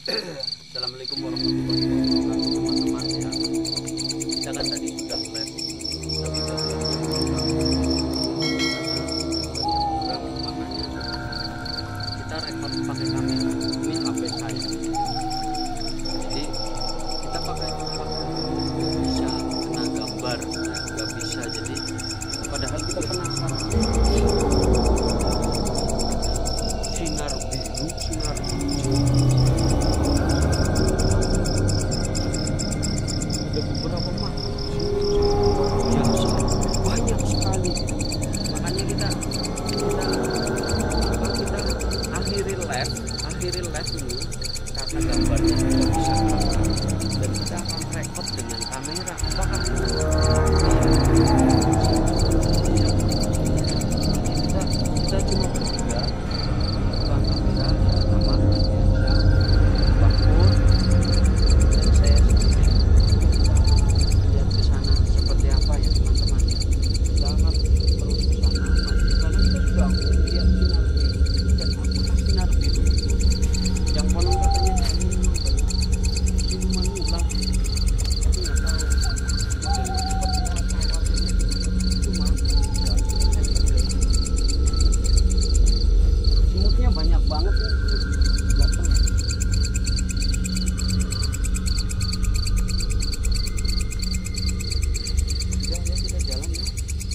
Assalamualaikum warahmatullahi wabarakatuh teman-teman ya. Kita kan tadi sudah live, makanya kita rekod pakai kamera. Ini HP saya. Jadi kita pakai bisa kena gambar, nggak bisa. Jadi padahal kita penasaran. Sinar biru, sinar hijau. Ada beberapa makhluk yang banyak sekali. Makanya kita akhiri live ini karena gambarnya tidak bisa terang dan kita akan record dengan kamera. Apakah kita cuma bertiga, bukan kamera sama Bakpur dan saya sendiri. Lihat ke sana seperti apa ya teman-teman. Kita akan terus ke sana karena kita sudah lihat sinar biru. Dan apakah sinar biru itu yang konon katanya siluman ular, tapi nggak tahu modelnya seperti apa. Cuma semutnya banyak banget ya. Datang. Ya kita jalan ya.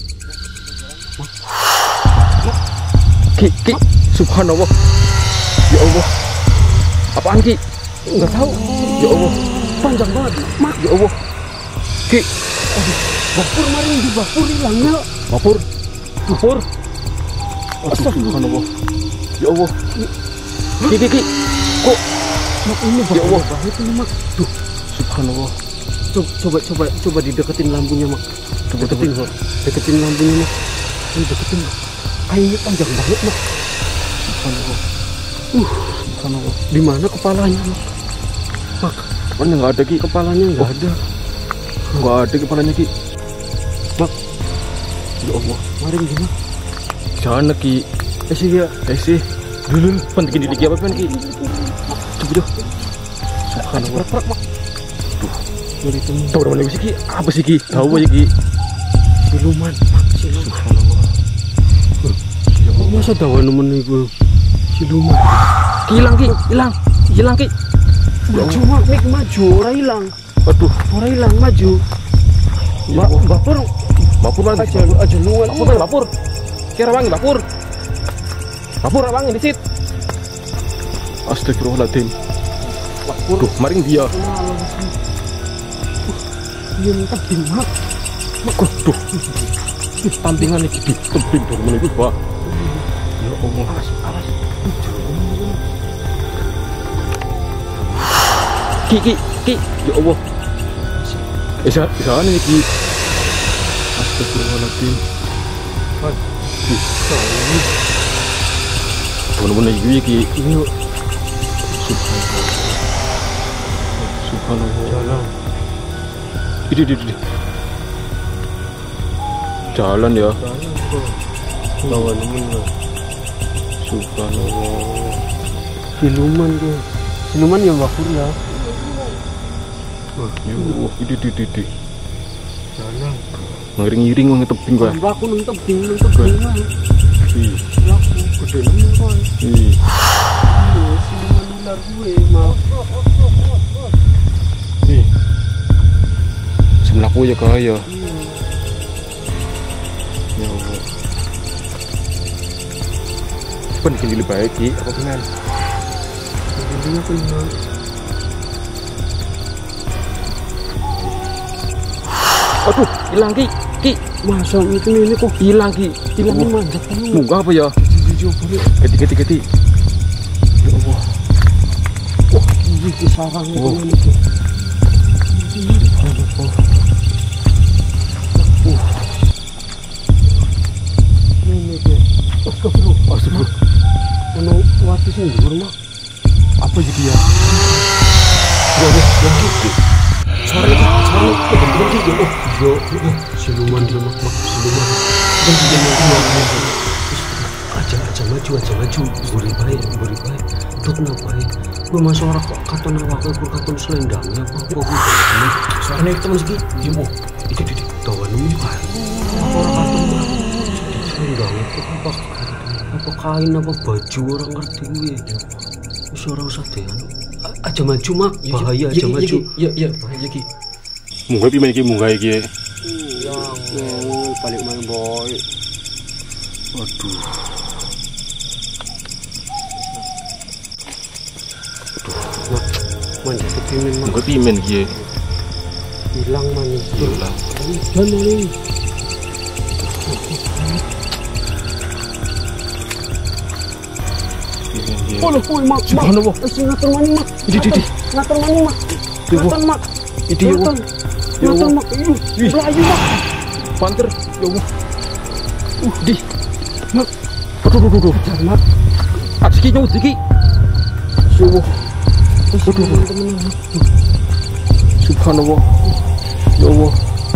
Ki, subhanallah. Ya Allah. Apaan Ki? Enggak tahu. Ya Allah. Panjang banget. Mak, ya Allah. Ki. Bakpur mari di bakpur hilangnya. Bakpur. Subhanallah. Ya Allah. Ki. Kok Mak ini ya Allah banget ini Mak. Tuh, subhanallah. Coba dideketin lampunya Mak. Deketin lampunya Mak. Deketin Mak. Kayaknya panjang banget Mak. Subhanallah. Subhanallah. Di mana kepalanya Mak? Kepalanya enggak ada Ki. Kepalanya nggak ada. Enggak ada kepalanya Ki. Mak, Ya Allah. mari gimana? Sana Ki. Sih. Dulu penting dikit apa Ki? Coba. Subhanallah. Prak Mak. Dari temen. Tahu mana sih Ki? Apa sih Ki? Tahu aja Ki. Siluman Mak. Subhanallah. Masa tahu nemen gue siluman? Hilang Ki. Maju Mak, Mik maju. Orang hilang. Aduh, Orang hilang maju. Ya Allah. Bakpur Bakpur aja luan. Bakpur. Kira wangi Bakpur wangi di sit. Astagfirullahaladzim. Bakpur. Duh, maring dia. Dia tebing Mak. Duh. Tampingan iki di tebing baru mulai itu, Pak. Ya Allah. Awas. Ki. Ya Allah. Sana nih Ki. Astagfirullahaladzim. Bener-bener iki Ki. Ini Subhanallah. jalan. Ini. Jalan ya. Bawa nemen lah. Subhanallah. Siluman tuh. Siluman yang Bakpur ya. Ya Allah, ini. Jalan. Ngiring wong tebing gua. Aku nang tebing Mak. Ih. Aku gede nemen kok. Ih. Siluman ular gue Mak. Ih. Sebelahku ya kaya. Ya Allah. Penting lebih baik Ki, apa benar? Intinya kena. Aduh, hilang Ki. Masa ini kok Hilang Ki. hilangnya manjat kan? Munggah apa ya? Jujur. Geti. Ya Allah. Wah, ini di sarang Oh. itu. Ini deh. Astagfirullah. Ono wati sing dhuwur Mak. Apa sih dia? Ya Allah. Suara Siluman dia Mak. Siluman. Aja maju. Buri baik. Itu kenapa ya? Gue masuk orang kok katon awake kur katon selendangnya apa Soalnya teman segi, dia mau itu tawan ini kan. Orang katon selendangnya itu apa kain apa baju orang ngerti gue. Wis ora usah deh aja maju mak bahaya aja maju. Iya bahaya ki. Munggah pimen ki munggah iki. Ya balik main boy. Waduh. Manja kepimen mak. Munggah pimen ki. Hilang manis. Hilang. Dan ini. Oh, mak. Subhanallah. Ngatur maning mak. Idi. Ngatur maning mak. Ngatur mak. Idi yo. Ngatur mak. Melayu mak. Panter. Ya Allah. Di. Mak. Aduh. Jangan mak. Aski nyut iki. Ya Allah. Teman-teman. Subhanallah. Ya Allah.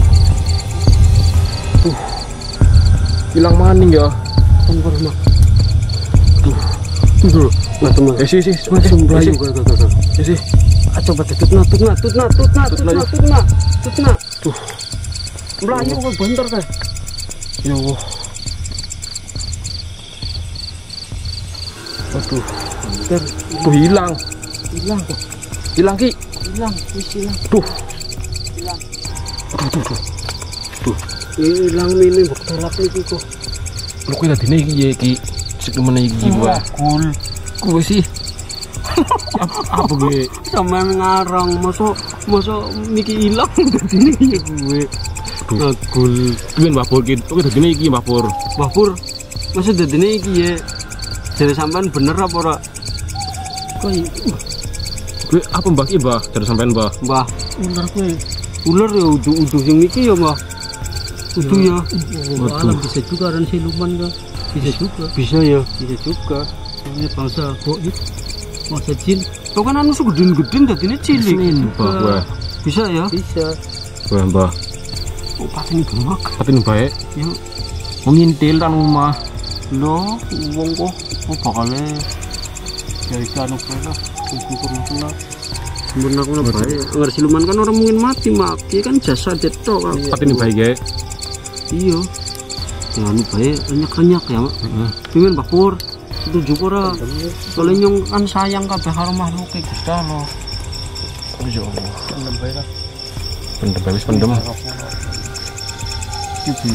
Hilang maning ya. Tunggu mak. Tuh. Ngatur mak. Sih. Langsung melayu. Sih. Coba tutut nak. Tuh. Melayu kok bentar kan. Ya Allah. Waduh. Tuh hilang kok. Hilang ki. Hilang. Tuh. Hilang. Tuh. Hilang ini mbok tolak iki kok. Lu kuwi tadine iki ya iki. Sik meneh iki wae. Kul. Kuwi sih. Apa gue? Sama ngarang masa miki hilang dadine ya gue. Ngagul. Pimen Mbah Pur ki. Kuwi tadine iki Mbah Pur. Mbah Pur. Masa dadine iki ya. Jare sampean bener apa ora? Kok Kuwi apa Mbah ki, Mbah? Jare sampean, Mbah. Mbah, ular kuwi. Ular ya udah sing iki ya, Mbah. Udah ya. Waduh. Bisa juga kan siluman kan. Bisa juga. Bisa ya. Bisa juga. Ini bangsa kok gitu. Bangsa jin. Tuh kan anu segeden-geden dadine cilik. Mbah. Bisa ya? Bisa. Wah, Mbah. Oh, paten bengok. Paten bae. Ya. Ngintil kan omah. Loh, wong kok bakale dari anu kena syukur-syukur. Bener aku bae. Ngar siluman kan orang mungkin mati, mak. Iki kan jasad tok. Paten bae ge. Iya. Anu bae anyak-anyak ya, Mak. Pimen Mbah Pur. Setuju ora? Soalnya nyong kan sayang kabeh karo makhluk e Gusti Allah. Ya Allah. Pendem bae lah. Pendem bae wis pendem. Iki.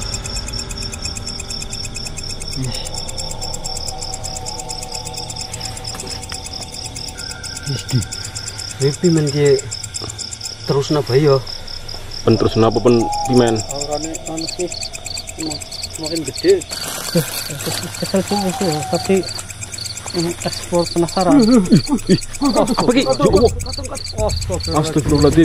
Yes. Pimen ki terus napa ya? Pen terus napa pen pimen? Aurane anu sih semakin gede. Kesel sih tapi ekspor penasaran. Apa ki? Ya Allah. Astagfirullahaladzim.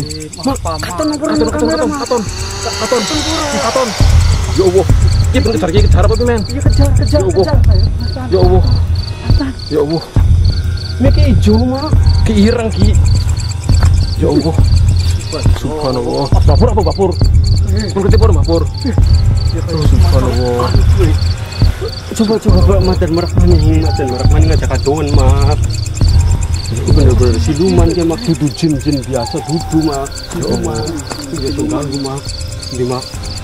Katon. Ya Allah. Ki pen kejar apa pimen? Iya kejar. Ya Allah. Ya Allah. Miki ijo mah. Ki ireng ki. Ya Allah. Subhanallah. Bapur apa Bapur? Pun ketipur Bapur. Subhanallah. Coba madan merak maning ngajak kadoan mak. Itu bener-bener siluman ki mak dudu jin biasa dudu mak. Ya Allah. Iki sing ganggu mak. Ndi mak.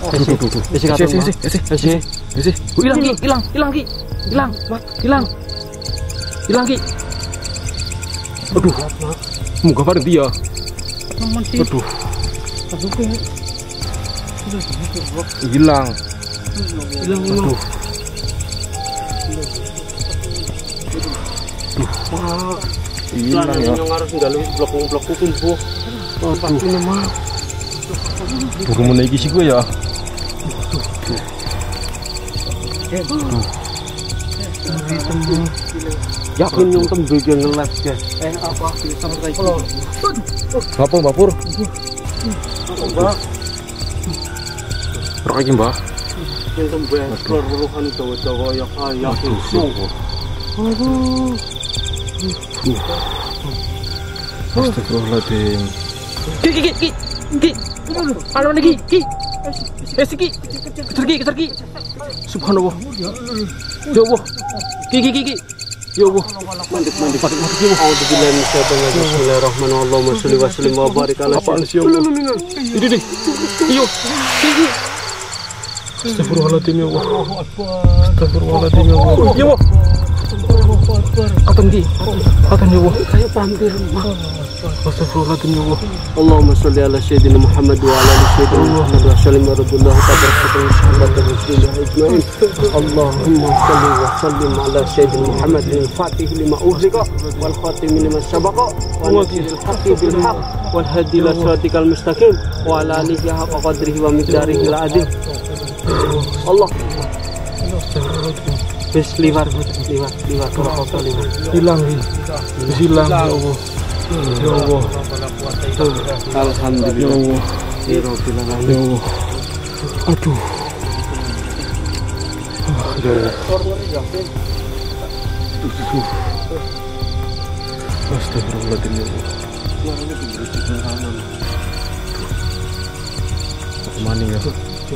Esi. Hilang ki. Aduh. Muga bareng dia. Aduh. Hilang. Aduh. Hilang ya. Yang harus nggalui blok kumpuh. Pasti mah. Burung menaiki sih gue ya. Yakin yang tembel yang ngeles guys. Apa? Apa Bapur? Mbak. Rok lagi Mbak. Yang tembel keluar-keluaran Jawa-Jawa ya kaya. Aduh. Astagfirullahaladzim. Ki. Anu lagi ki. Kejar ki. Subhanallah. Ya Allah. Ki. Ya Allah. Mandek ya Allah. Auzubillahi minasyaitonir rajim. Bismillahirrahmanirrahim. Allahumma sholli wa sallim wa barik ala Apaan sih ya Allah? Ini deh. Iyo. Astagfirullahaladzim ya Allah. Astagfirullahaladzim ya Allah. Ya Allah. Kapan Ki? Kapan ya Allah? Kayak pampir. Astagfirullahaladzim ya Allah. Allahumma sholli ala sayyidina Muhammad wa ala ali sayyidina Muhammad wa sallim warahmatullahi wabarakatuh. Sahabat muslimin ajmain. Allahumma sholli wa sallim ala sayyidina Muhammad al-Fatih lima ughliqa wal khatim lima sabaqa wa nasiril haqqi bil haqq wal hadi ila siratikal mustaqim wa ala alihi haqqa qadrihi wa miqdarihi al-azim. Allah. Bis liwat. Hilang Ki. Hilang ya Allah. Ya Allah. Alhamdulillah. Ya Allah. Aduh. Astagfirullahaladzim ya Allah. Mana ya?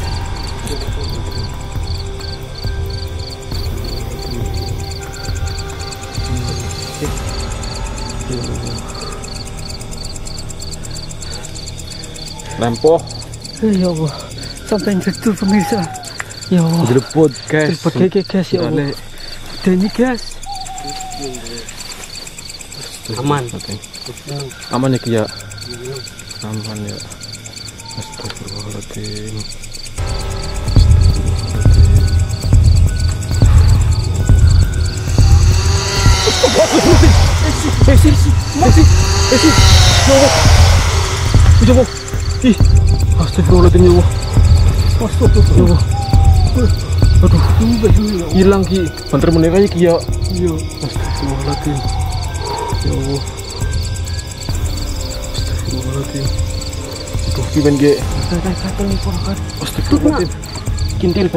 Lempoh. Ya Allah, sampai jatuh pemirsa. Ya Allah. Jelepot guys. Pakai gas ya Allah. Dan ini gas. Aman. Aman ya Ki ya. Aman ya. Astagfirullahaladzim. Ya Allah. Ih, astagfirullahaladzim ya Allah. Ya Allah. Aduh, hilang Ki. Banter menir aja Ki ya. Iya. Astagfirullahaladzim. Ya Allah. Astagfirullahaladzim. Aduh, gimana Ge? Astagfirullahaladzim. Kintil.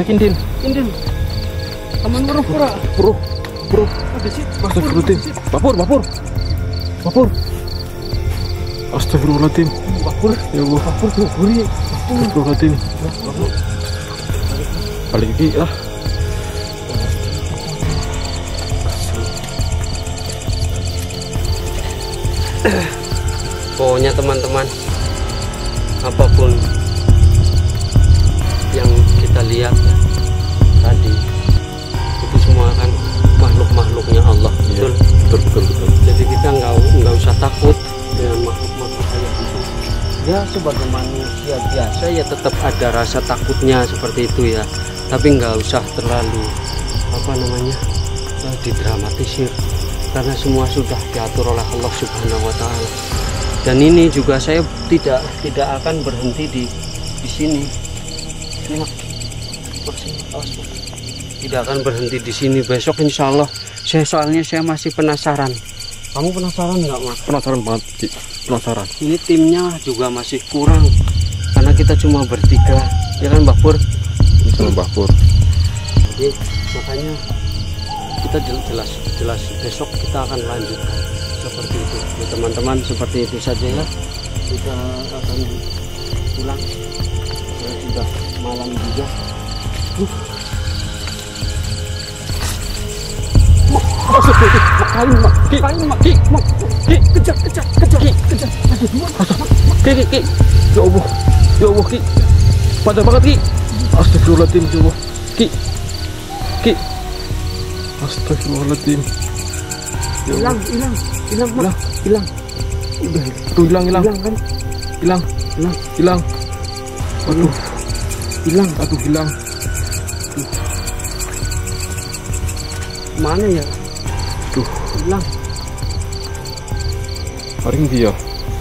Aman pura-pura. Bro. Ada sih. Astagfirullahaladzim. Vapor. Astagfirullahaladzim. Vapor. Ya Allah. Vapor. Astagfirullahaladzim. Balik lagi lah. Pokoknya teman-teman, apapun yang kita lihat ya, tadi itu semua kan makhluk-makhluknya Allah. Iya, Betul. Jadi kita nggak usah takut dengan makhluk-makhluk kayak gitu. Ya sebagai manusia biasa ya tetap ada rasa takutnya seperti itu ya. Tapi nggak usah terlalu didramatisir, karena semua sudah diatur oleh Allah Subhanahu Wa Taala. Dan ini juga saya tidak akan berhenti di sini. Tidak akan berhenti di sini. Besok insya Allah soalnya saya masih penasaran. Kamu penasaran nggak Mas? Penasaran banget Ki. Penasaran. Ini timnya juga masih kurang karena kita cuma bertiga, ya kan Mbak Pur? Sama Mbak Pur. Jadi makanya kita jelas besok kita akan lanjutkan seperti itu ya teman-teman. Seperti itu saja ya, kita akan pulang ya, sudah malam juga. Kejar. Ki. Ya Allah Ki. Padat banget Ki. Astagfirullahaladzim ya Allah. Ki. Astagfirullahaladzim. Hilang. Udah. Tuh hilang kan? Hilang. Aduh. Hilang. Mana ya? Tuh. Hilang. Paling dia.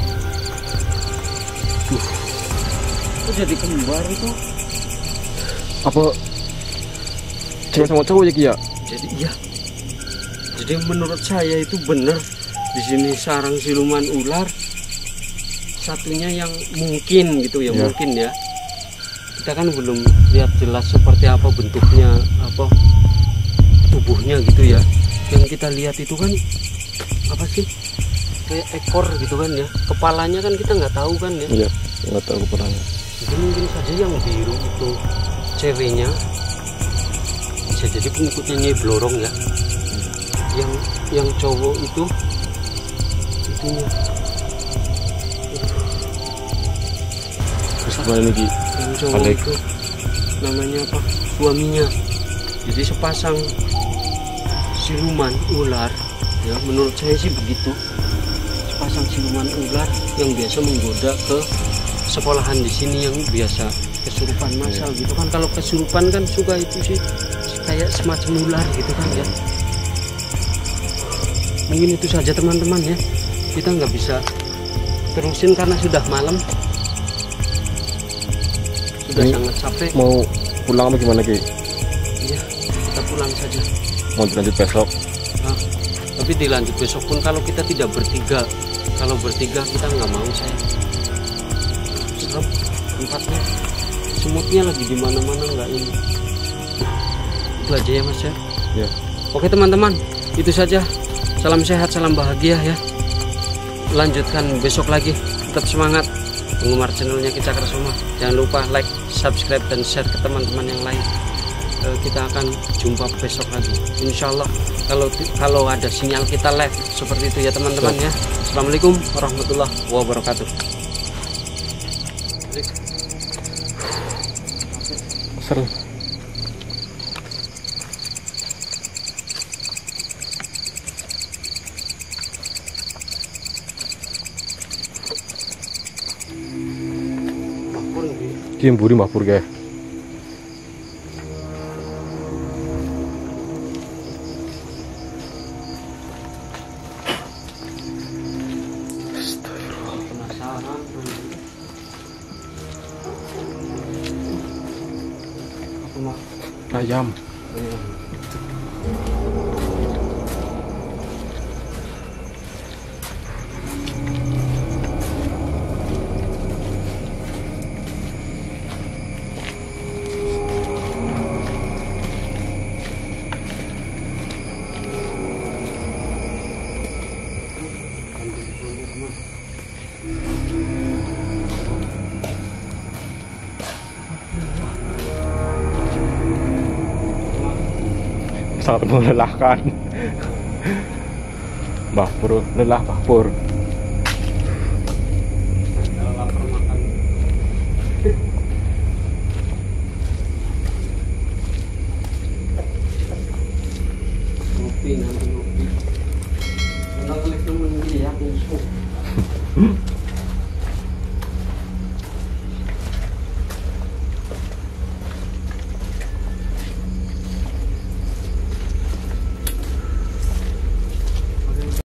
Kok jadi kembar itu? Apa cewek sama cowok ya Ki ya? Jadi iya. Jadi menurut saya itu benar di sini sarang siluman ular. Satunya yang mungkin gitu ya, mungkin ya. Kita kan belum lihat jelas seperti apa bentuknya, apa tubuhnya gitu ya. Yang kita lihat itu kan apa sih? Kayak ekor gitu kan ya. Kepalanya kan kita nggak tahu kan ya. Iya, nggak tahu kepalanya. Jadi mungkin saja yang biru itu ceweknya, bisa jadi pengikutnya Nyai Blorong ya. yang cowok itu itunya. Terus gimana lagi? Yang cowok itu namanya apa? Suaminya. Jadi sepasang siluman ular, ya menurut saya sih begitu. Sepasang siluman ular yang biasa menggoda ke sekolahan di sini yang biasa kesurupan massal gitu kan. Kalau kesurupan kan suka itu sih kayak semacam ular gitu kan ya. Mungkin itu saja teman-teman ya. Kita nggak bisa terusin karena sudah malam. Sudah Ini sangat capek. Mau pulang apa gimana Ki? Iya, kita pulang saja. Mau dilanjut besok? Nah, tapi dilanjut besok pun kalau kita tidak bertiga. Kalau bertiga kita nggak mau saya. Serem tempatnya. Semutnya lagi di mana-mana nggak ini. Itu aja ya Mas ya. Ya. Oke teman-teman, itu saja. Salam sehat, salam bahagia ya. Lanjutkan besok lagi. Tetap semangat penggemar channelnya Ki Cakrasoma. Jangan lupa like, subscribe dan share ke teman-teman yang lain. Kita akan jumpa besok lagi. Insya Allah kalau ada sinyal kita live seperti itu ya teman-teman ya. Assalamualaikum warahmatullahi wabarakatuh. Seru. Dia mburi mabur kayak. Penasaran. Apa mah? Ayam. Sangat melelahkan. Mbah Pur lelah Mbah Pur. Lapar makan. Ngopi nanti ngopi. Udah klik temen dia, ya,